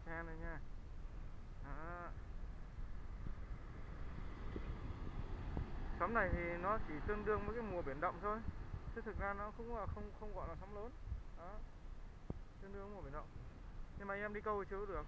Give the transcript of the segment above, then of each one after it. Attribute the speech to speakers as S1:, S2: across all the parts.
S1: Sen này nha. Đó. Sóng này thì nó chỉ tương đương với cái mùa biển động thôi, chứ thực ra nó cũng là không gọi là sóng lớn. Đó, tương đương với mùa biển động. Nhưng mà em đi câu thì chưa được.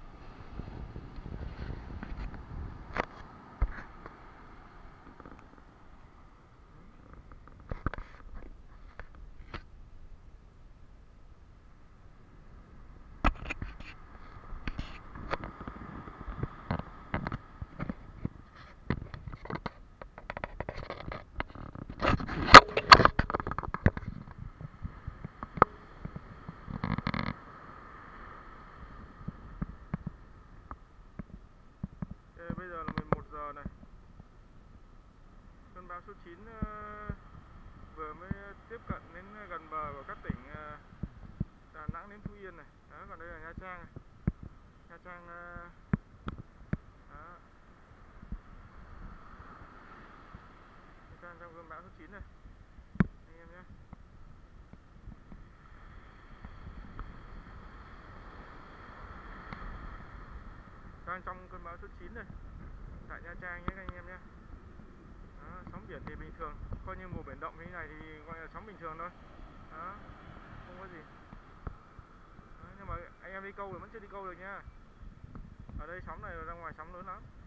S1: Bây giờ là 11 giờ này. Cơn bão số 9 vừa mới tiếp cận đến gần bờ của các tỉnh Đà Nẵng đến Phú Yên này. Đó, còn đây là Nha Trang này. Nha Trang đó. Nha Trang trong cơn bão số 9 này. Anh em nhé. Đang trong cơn bão số 9 này. Tại Nha Trang nhé anh em nhé. Đó, sóng biển thì bình thường, coi như mùa biển động như thế này thì gọi là sóng bình thường thôi. Đó, không có gì. Đó, nhưng mà anh em đi câu thì vẫn chưa đi câu được nha. Ở đây sóng này ra ngoài sóng lớn lắm.